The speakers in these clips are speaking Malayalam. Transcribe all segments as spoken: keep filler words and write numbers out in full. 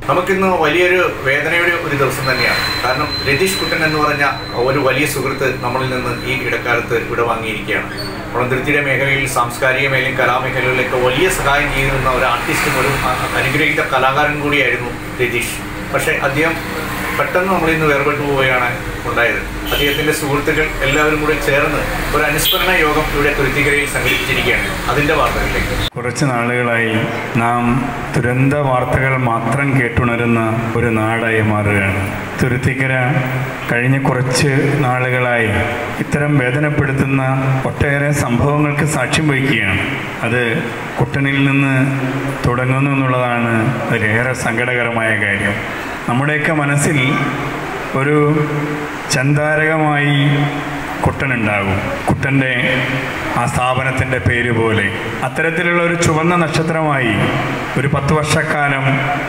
നമുക്കിന്ന് വലിയൊരു വേദനയുടെ ഒരു ദിവസം തന്നെയാണ്. കാരണം രതീഷ് കുട്ടൻ എന്ന് പറഞ്ഞ ഒരു വലിയ സുഹൃത്ത് നമ്മളിൽ നിന്ന് ഈ ഇടക്കാലത്ത് ഇവിടെ വാങ്ങിയിരിക്കുകയാണ്. മുളന്തുരുത്തിയുടെ മേഖലയിൽ, സാംസ്കാരിക മേഖലയും കലാമേഖലകളിലൊക്കെ വലിയ സഹായം ചെയ്തിരുന്ന ഒരു ആർട്ടിസ്റ്റും ഒരു അനുഗ്രഹീത കലാകാരൻ കൂടിയായിരുന്നു രതീഷ്. പക്ഷേ അദ്ദേഹം പെട്ടെന്ന് നമ്മളിൽ നിന്ന് വേർപെട്ടു പോവുകയാണ് ഉണ്ടായത്. അദ്ദേഹത്തിൻ്റെ സുഹൃത്തുക്കൾ എല്ലാവരും കൂടി ചേർന്ന് ഒരു അനുസ്മരണ യോഗം ഇവിടെ തുരുത്തിക്കരയിൽ സംഘടിപ്പിച്ചിരിക്കുകയാണ്. അതിൻ്റെ വാർത്തകളിലേക്ക്. കുറച്ച് നാളുകളായി നാം ദുരന്ത വാർത്തകൾ മാത്രം കേട്ടുണരുന്ന ഒരു നാടായി മാറുകയാണ് തുരുത്തിക്കര. കഴിഞ്ഞ കുറച്ച് നാളുകളായി ഇത്തരം വേദനപ്പെടുത്തുന്ന ഒട്ടേറെ സംഭവങ്ങൾക്ക് സാക്ഷ്യം വഹിക്കുകയാണ്. അത് കുട്ടനിൽ നിന്ന് തുടങ്ങുന്നു എന്നുള്ളതാണ് അതിലേറെ സങ്കടകരമായ കാര്യം. നമ്മുടെയൊക്കെ മനസ്സിൽ ഒരു ചന്താരകമായി കുട്ടനുണ്ടാകും. കുട്ടൻ്റെ ആ സ്ഥാപനത്തിൻ്റെ പേര് പോലെ അത്തരത്തിലുള്ള ഒരു ചുവന്ന നക്ഷത്രമായി ഒരു പത്ത് വർഷക്കാലം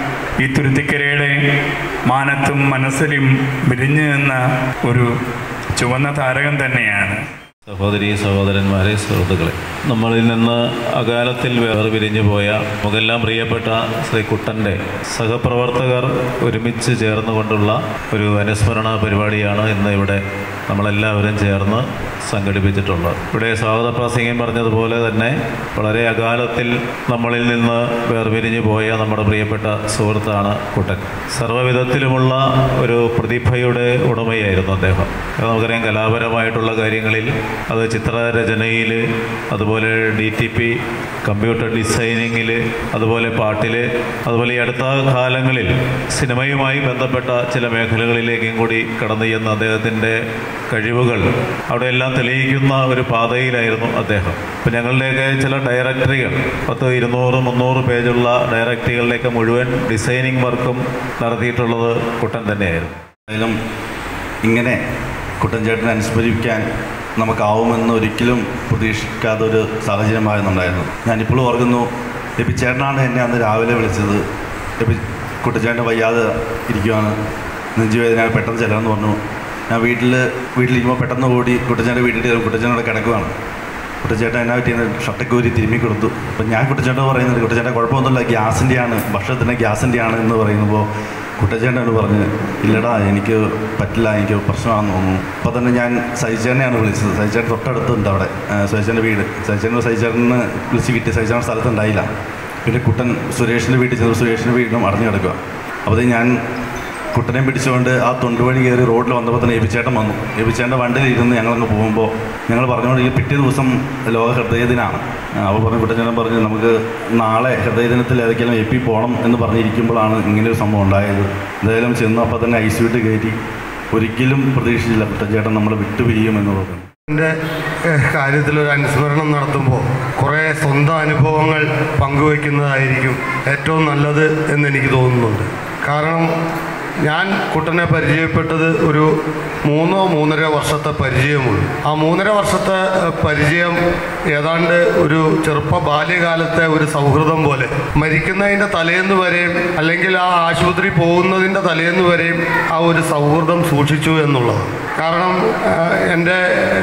ഈ തുരുത്തിക്കരയുടെ മാനത്തും മനസ്സിലും വിരിഞ്ഞു നിന്ന ഒരു ചുവന്ന താരകം തന്നെയാണ്. സഹോദരീ സഹോദരന്മാരെ, സുഹൃത്തുക്കളെ, നമ്മളിൽ നിന്ന് അകാലത്തിൽ വേർപിരിഞ്ഞു പോയ നമുക്കെല്ലാം പ്രിയപ്പെട്ട ശ്രീ കുട്ടൻ്റെ സഹപ്രവർത്തകർ ഒരുമിച്ച് ചേർന്നുകൊണ്ടുള്ള ഒരു അനുസ്മരണ പരിപാടിയാണ് ഇന്ന് ഇവിടെ നമ്മളെല്ലാവരും ചേർന്ന് സംഘടിപ്പിച്ചിട്ടുള്ളത്. ഇവിടെ സ്വാഗത പ്രസംഗം പറഞ്ഞതുപോലെ തന്നെ വളരെ അകാലത്തിൽ നമ്മളിൽ നിന്ന് വേർപിരിഞ്ഞു പോയ നമ്മുടെ പ്രിയപ്പെട്ട സുഹൃത്താണ് കുട്ടൻ. സർവ്വവിധത്തിലുമുള്ള ഒരു പ്രതിഭയുടെ ഉടമയായിരുന്നു അദ്ദേഹം. നമുക്കറിയാം, കലാപരമായിട്ടുള്ള കാര്യങ്ങളിൽ, അത് ചിത്രരചനയിൽ, അതുപോലെ ഡി ടി പി കമ്പ്യൂട്ടർ ഡിസൈനിങ്ങിൽ, അതുപോലെ പാട്ടിൽ, അതുപോലെ ഈ അടുത്ത കാലങ്ങളിൽ സിനിമയുമായി ബന്ധപ്പെട്ട ചില മേഖലകളിലേക്കും കൂടി കടന്നു ചെന്ന അദ്ദേഹത്തിൻ്റെ കഴിവുകൾ അവിടെയെല്ലാം തെളിയിക്കുന്ന ഒരു പാതയിലായിരുന്നു അദ്ദേഹം. ഇപ്പം ഞങ്ങളുടെയൊക്കെ ചില ഡയറക്ടറികൾ, പത്ത് ഇരുന്നൂറ് മുന്നൂറ് പേജുള്ള ഡയറക്ടറികളിലേക്ക് മുഴുവൻ ഡിസൈനിങ് വർക്കും നടത്തിയിട്ടുള്ളത് കുട്ടൻ തന്നെയായിരുന്നു. എന്തായാലും ഇങ്ങനെ കുട്ടൻ ചേട്ടനെ അനുസ്മരിക്കാൻ നമുക്കാവുമെന്ന് ഒരിക്കലും പ്രതീക്ഷിക്കാത്തൊരു സാഹചര്യമായിരുന്നുണ്ടായിരുന്നു. ഞാനിപ്പോഴും ഓർക്കുന്നു, എപ്പി ചേട്ടനാണ് എന്നെ അന്ന് രാവിലെ വിളിച്ചത്. എപ്പി കുട്ടച്ചേട്ടൻ വയ്യാതെ ഇരിക്കുവാണ്, നെഞ്ചുവേദന, പെട്ടെന്ന് ചെല്ലണമെന്ന് പറഞ്ഞു. ഞാൻ വീട്ടിൽ വീട്ടിലിരിക്കുമ്പോൾ പെട്ടെന്ന് ഓടി കുട്ടച്ചേട്ടൻ്റെ വീട്ടിൽ കുട്ടച്ചേട്ടനോട് കിടക്കുവാണ്. കുട്ടച്ചേട്ടൻ എന്നാ പറ്റിയെന്ന് ഷർട്ടൊക്കെ ഊരി തിരുമ്മി കൊടുത്തു. അപ്പം ഞാൻ കുട്ടച്ചേട്ടൻ പറയുന്നത്, കുട്ടച്ചേട്ടൻ കുഴപ്പമൊന്നുമില്ല, ഗ്യാസിൻ്റെയാണ്, ഭക്ഷണത്തിൻ്റെ ഗ്യാസിൻ്റെയാണ് എന്ന് പറയുമ്പോൾ കുട്ടച്ചേട്ടനോട് പറഞ്ഞ്, ഇല്ലടാ എനിക്ക് പറ്റില്ല, എനിക്ക് പ്രശ്നമാണെന്ന് തോന്നുന്നു. അപ്പോൾ തന്നെ ഞാൻ സൈചേട്ടനെയാണ് വിളിച്ചത്. സൈചേട്ടൻ തൊട്ടടുത്തുണ്ട് അവിടെ, സൈചേട്ടൻ്റെ വീട്. സൈചേട്ടൻ സൈചേട്ടന് വിളിച്ച് കിട്ടി. സൈചേട്ടൻ സ്ഥലത്തുണ്ടായില്ല. പിന്നെ കുട്ടൻ സുരേഷിൻ്റെ വീട്ടിൽ ചെന്നു. സുരേഷിൻ്റെ വീടിനും അടഞ്ഞു കിടക്കുക. അപ്പോൾ ഞാൻ കുട്ടനെ പിടിച്ചുകൊണ്ട് ആ തൊണ്ടുവഴി കയറി റോഡിൽ വന്നപ്പോൾ തന്നെ എബിച്ചേട്ടൻ വന്നു. എബിച്ചേട്ടൻ്റെ വണ്ടിയിലിരുന്ന് ഞങ്ങളങ്ങ് പോകുമ്പോൾ ഞങ്ങൾ പറഞ്ഞുകൊണ്ട് ഈ പിറ്റേ ദിവസം ലോക ഹൃദയദിനമാണ്. അപ്പോൾ പറഞ്ഞു, കുട്ടച്ചേട്ടൻ പറഞ്ഞു, നമുക്ക് നാളെ ഹൃദയദിനത്തിൽ ഏതൊക്കെയാലും എ പി പോകണം എന്ന് പറഞ്ഞിരിക്കുമ്പോഴാണ് ഇങ്ങനെയൊരു സംഭവം ഉണ്ടായത്. എന്തായാലും ചെന്നു അപ്പോൾ തന്നെ ഐ സി യുട്ട് കയറ്റി. ഒരിക്കലും പ്രതീക്ഷിച്ചില്ല കുട്ടച്ചേട്ടൻ നമ്മളെ വിട്ടുപിരിയുമെന്നുള്ളത്. എൻ്റെ കാര്യത്തിലൊരു അനുസ്മരണം നടത്തുമ്പോൾ കുറേ സ്വന്തം അനുഭവങ്ങൾ പങ്കുവയ്ക്കുന്നതായിരിക്കും ഏറ്റവും നല്ലത് എന്നെനിക്ക് തോന്നുന്നുണ്ട്. കാരണം ഞാൻ കുട്ടനെ പരിചയപ്പെട്ടത് ഒരു മൂന്നോ മൂന്നര വർഷത്തെ പരിചയമുള്ളൂ. ആ മൂന്നര വർഷത്തെ പരിചയം ഏതാണ്ട് ഒരു ചെറുപ്പ ബാല്യകാലത്തെ ഒരു സൗഹൃദം പോലെ, മരിക്കുന്നതിൻ്റെ തലേന്ന് വരെയും അല്ലെങ്കിൽ ആ ആശുപത്രി പോകുന്നതിൻ്റെ തലേന്ന് വരെയും ആ ഒരു സൗഹൃദം സൂക്ഷിച്ചു എന്നുള്ളത്. കാരണം എൻ്റെ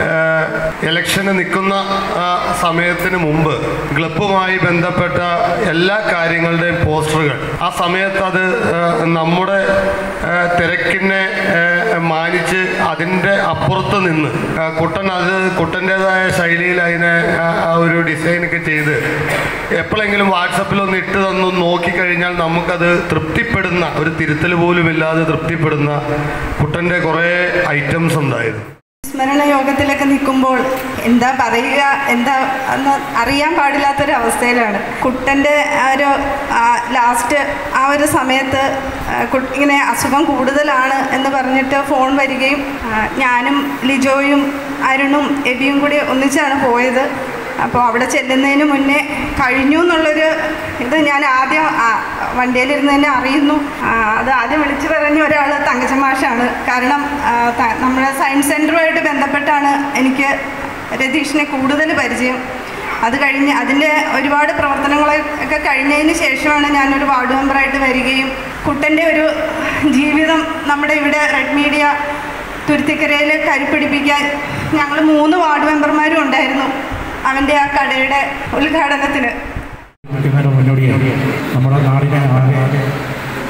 ഇലക്ഷന് നിൽക്കുന്ന സമയത്തിന് മുമ്പ് ക്ലബ്ബുമായി ബന്ധപ്പെട്ട എല്ലാ കാര്യങ്ങളുടെയും പോസ്റ്ററുകൾ ആ സമയത്ത് അത് നമ്മുടെ തിരക്കിനെ മാനിച്ച് അതിൻ്റെ അപ്പുറത്ത് നിന്ന് കുട്ടൻ അത് കുട്ടൻ്റേതായ ശൈലിയിൽ അതിനെ ആ ഒരു ഡിസൈനൊക്കെ ചെയ്ത് എപ്പോഴെങ്കിലും വാട്സപ്പിലൊന്ന് ഇട്ട് തന്നു നോക്കിക്കഴിഞ്ഞാൽ നമുക്കത് തൃപ്തിപ്പെടുന്ന, ഒരു തിരുത്തൽ പോലും ഇല്ലാതെ തൃപ്തിപ്പെടുന്ന കുട്ടൻ്റെ കുറേ ഐറ്റംസ് ഉണ്ടായിരുന്നു. സ്മരണ യോഗത്തിലൊക്കെ നിൽക്കുമ്പോൾ എന്താ പറയുക, എന്താ എന്ന് അറിയാൻ പാടില്ലാത്തൊരവസ്ഥയിലാണ്. കുട്ടൻ്റെ ആ ഒരു ലാസ്റ്റ് ആ ഒരു സമയത്ത് ഇങ്ങനെ അസുഖം കൂടുതലാണ് എന്ന് പറഞ്ഞിട്ട് ഫോൺ വരികയും ഞാനും ലിജോയും അരുണും എബിയും കൂടി ഒന്നിച്ചാണ് പോയത്. അപ്പോൾ അവിടെ ചെല്ലുന്നതിന് മുന്നേ കഴിഞ്ഞു എന്നുള്ളൊരു ഇത് ഞാൻ ആദ്യം വണ്ടിയിലിരുന്ന് തന്നെ അറിയുന്നു. അത് ആദ്യം വിളിച്ചു പറഞ്ഞ ഒരാൾ തങ്കച്ചമാഷാണ്. കാരണം നമ്മുടെ സയൻസ് സെൻറ്ററുമായിട്ട് ബന്ധപ്പെട്ടാണ് എനിക്ക് രതീഷിനെ കൂടുതൽ പരിചയം. അത് കഴിഞ്ഞ് അതിൻ്റെ ഒരുപാട് പ്രവർത്തനങ്ങളൊക്കെ കഴിഞ്ഞതിന് ശേഷമാണ് ഞാനൊരു വാർഡ് മെമ്പറായിട്ട് വരികയും കുട്ടൻ്റെ ഒരു ജീവിതം നമ്മുടെ ഇവിടെ റെഡ് മീഡിയ തുരുത്തിക്കരയിൽ കരുപ്പിടിപ്പിക്കാൻ ഞങ്ങൾ മൂന്ന് വാർഡ് മെമ്പർമാരും ഉണ്ടായിരുന്നു അവൻ്റെ ആ കടയുടെ ഉദ്ഘാടനത്തിന്. മുന്നോടിയായി നമ്മുടെ നാടിനെ ആകെ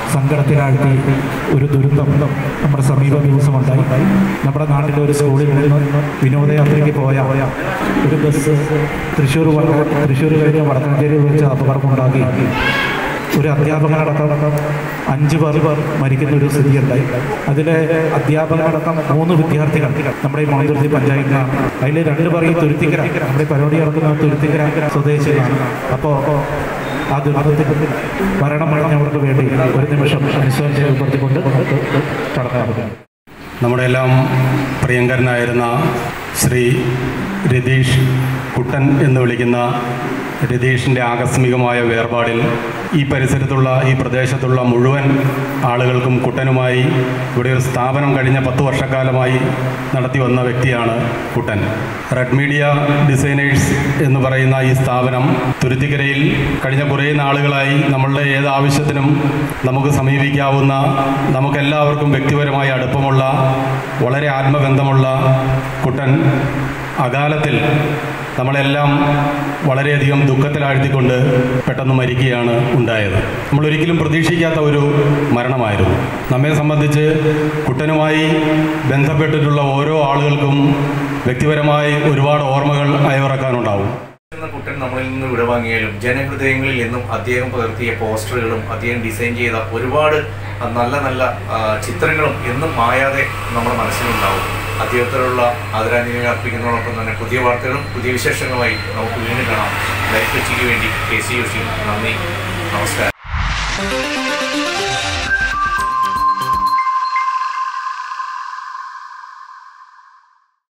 സങ്കടത്തിലാഴ്ത്തി ഒരു ദുരന്തം നമ്മുടെ സമീപ ദിവസമുണ്ടായി. നമ്മുടെ നാട്ടിലെ ഒരു സ്കൂളിൽ നിന്ന് വിനോദയാത്രയ്ക്ക് പോയ ഒരു ബസ് തൃശ്ശൂർ തൃശ്ശൂർ കഴിഞ്ഞ് വടക്കാഞ്ചേരിയിൽ വെച്ച് അപകടമുണ്ടാക്കി ഒരു അധ്യാപകനടക്കം അഞ്ച് പേർ മരിക്കുന്ന ഒരു സ്ഥിതിയുണ്ടായി. അതിലെ അധ്യാപകനടക്കം മൂന്ന് വിദ്യാർത്ഥികൾ നമ്മുടെ ഈ മണന്തുരുത്തി പഞ്ചായത്തിലാണ്. അതിൽ രണ്ട് പേർ ഈ തുരുത്തിക്കര, നമ്മുടെ പരിപാടി നടക്കുന്ന തുരുത്തിക്കര സ്വദേശികളാണ്. അപ്പോൾ ആ ദുരന്തത്തിൽ മരണം അടഞ്ഞവർക്ക് വേണ്ടി ഒരു നിമിഷം അനുസ്മരണം രേഖപ്പെടുത്തിക്കൊണ്ട് നമുക്ക് കടന്നു. നമ്മുടെ എല്ലാം പ്രിയങ്കരനായിരുന്ന ശ്രീ രതീഷ് കുട്ടൻ എന്ന് വിളിക്കുന്ന രതീഷിൻ്റെ ആകസ്മികമായ വേർപാടിൽ ഈ പരിസരത്തുള്ള ഈ പ്രദേശത്തുള്ള മുഴുവൻ ആളുകൾക്കും കുട്ടനുമായി ഇവിടെ ഒരു സ്ഥാപനം കഴിഞ്ഞ പത്ത് വർഷക്കാലമായി നടത്തി വന്ന വ്യക്തിയാണ് കുട്ടൻ. റെഡ് മീഡിയ ഡിസൈനേഴ്സ് എന്ന് പറയുന്ന ഈ സ്ഥാപനം തുരുത്തിക്കരയിൽ കഴിഞ്ഞ കുറേ നാളുകളായി നമ്മളുടെ ഏത് ആവശ്യത്തിനും നമുക്ക് സമീപിക്കാവുന്ന, നമുക്കെല്ലാവർക്കും വ്യക്തിപരമായി അടുപ്പമുള്ള, വളരെ ആത്മബന്ധമുള്ള കുട്ടൻ അകാലത്തിൽ നമ്മളെല്ലാം വളരെയധികം ദുഃഖത്തിലാഴ്ത്തിക്കൊണ്ട് പെട്ടെന്ന് മരിക്കുകയാണ് ഉണ്ടായത്. നമ്മളൊരിക്കലും പ്രതീക്ഷിക്കാത്ത ഒരു മരണമായിരുന്നു. നമ്മെ സംബന്ധിച്ച് കുട്ടനുമായി ബന്ധപ്പെട്ടിട്ടുള്ള ഓരോ ആളുകൾക്കും വ്യക്തിപരമായി ഒരുപാട് ഓർമ്മകൾ അയവിറക്കാനുണ്ടാവും. കുട്ടൻ നമ്മളിൽ നിന്ന് വിടവാങ്ങിയാലും ജനഹൃദയങ്ങളിൽ എന്നും അദ്ദേഹം പകർത്തിയ പോസ്റ്ററുകളും അദ്ദേഹം ഡിസൈൻ ചെയ്ത ഒരുപാട് നല്ല നല്ല ചിത്രങ്ങളും എന്നും മായാതെ നമ്മുടെ മനസ്സിലുണ്ടാവും. അദ്ദേഹത്തോടുള്ള ആദരാഞ്ജലികൾ അർപ്പിക്കുന്നതോടൊപ്പം തന്നെ പുതിയ വാർത്തകളും പുതിയ വിശേഷങ്ങളുമായി നമുക്ക് വീണ്ടും കാണാം. ലൈഫ് കൊച്ചിക്ക് വേണ്ടി കെ സി യോഷി. നന്ദി, നമസ്കാരം.